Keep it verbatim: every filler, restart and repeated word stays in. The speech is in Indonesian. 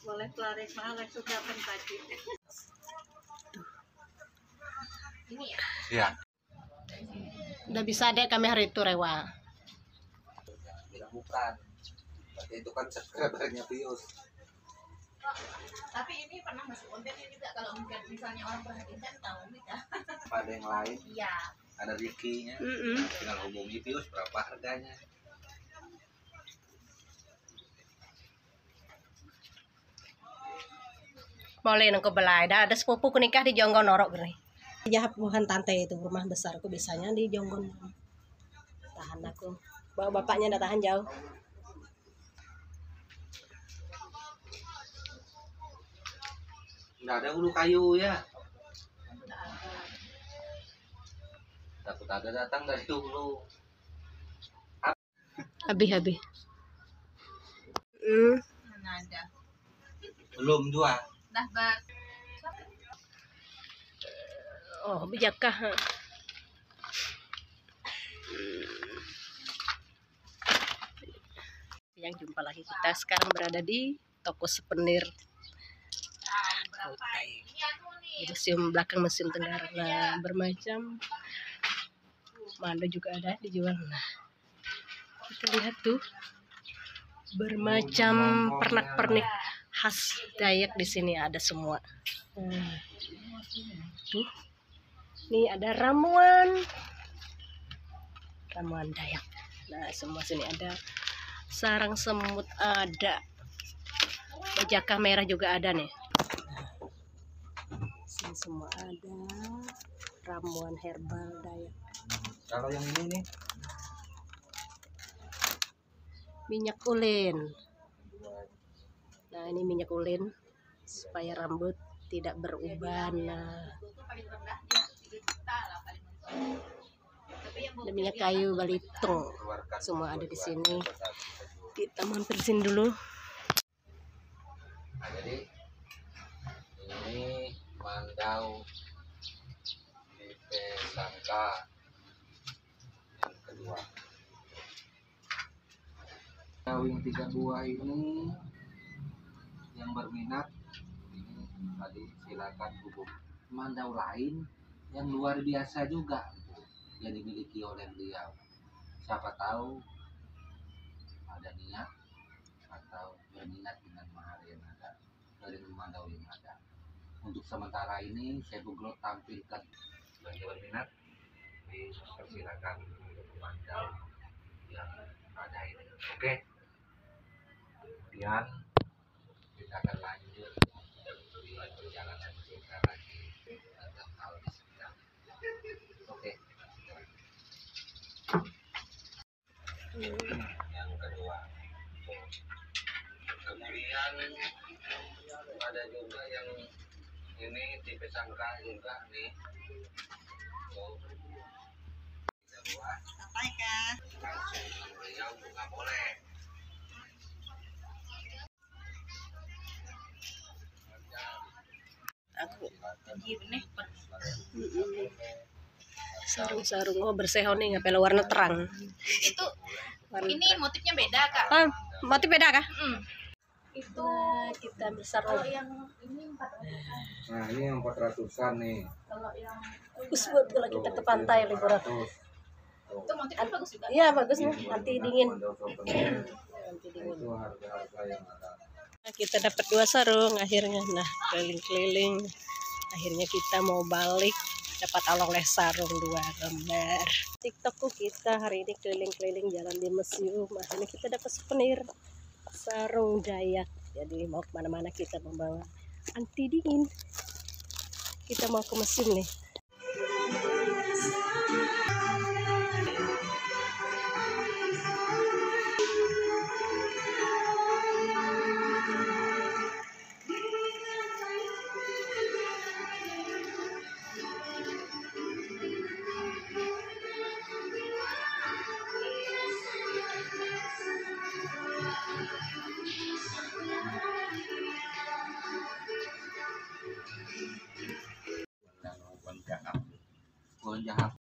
Boleh pelari malah suka pagi. Ini ya? Iya. Udah bisa deh kami hari itu rewa. Bilang bukan. Berarti itu kan subscribernya Pius. Tapi ini pernah masuk kontennya juga kalau mungkin misalnya orang perhatiin kan tahu kita. Ada yang lain. Iya. Ada Ricky-nya. Mm -mm. Tinggal hubungi Pius berapa harganya. Boleh nengko belai. Dah ada sepupuku nikah di Jonggon Norok gini. Jahap bukan tante itu rumah besarku biasanya di Jonggon. Tahan aku. Bawa bapaknya udah tahan jauh. Nggak ada hulu kayu ya. Takut ada datang dari hulu. Habis-habis. Hmm. Mana ada? Belum dua. Dah bar. Oh, bijakkah? Yang jumpa lagi kita sekarang berada di toko souvenir di museum belakang Museum Tenggara. Nah, bermacam mando juga ada dijual. Nah, kita lihat tuh bermacam pernak-pernik khas Dayak di sini ada semua. Nah, tuh, nih ada ramuan, ramuan Dayak. Nah, semua sini ada. Sarang semut ada, bejaka merah juga ada nih. Sini semua ada ramuan herbal Dayak. Kalau yang ini nih Minyak ulin. Nah, ini minyak ulin supaya rambut tidak beruban. Nah, ada minyak kayu balitung, semua ada di sini. Kita mampir sini dulu. nah, jadi ini mandau Lipe Sangka yang kedua. Mandau yang tiga buah ini yang berminat ini tadi silakan hubungi. Mandau lain yang luar biasa juga yang dimiliki oleh beliau. Siapa tahu ada niat atau berminat dengan mahar yang ada dari mandau yang ada. Untuk sementara ini saya Google tampilkan bagi berminat dipersilakan untuk mandau yang ada ini. Oke. Kemudian kita akan lanjut di perjalanan kita lagi tentang hal di sekitar. Oke. Yang kedua. Kemudian ada juga yang ini tipe sangka juga nih. Oh, tiga buah. Sampai kah? Langsung dengan beliau juga boleh. Aku Jadi nih. sarung-sarung oh bersehon nih ngapel warna terang. Itu Warna ini motifnya beda kak. ah, motif beda kah? Hmm. Itu Nah, kita bersarung. kalau yang ini empat ratusan. Nah ini yang empat ratusan nih. Kalau yang Bagus buat kalau kita ke pantai liburan. itu motifnya bagus juga. Iya bagus nih, anti dingin. Anti dingin. Itu harga-harga yang ada. Nah, kita dapat dua sarung akhirnya. Nah, keliling-keliling. Akhirnya kita mau balik dapat oleh sarung dua lembar. TikTokku kita hari ini keliling-keliling jalan di museum. Akhirnya kita dapat souvenir sarung Dayak. Jadi mau kemana-mana kita membawa anti dingin. Kita mau ke museum nih. Pohon jahat.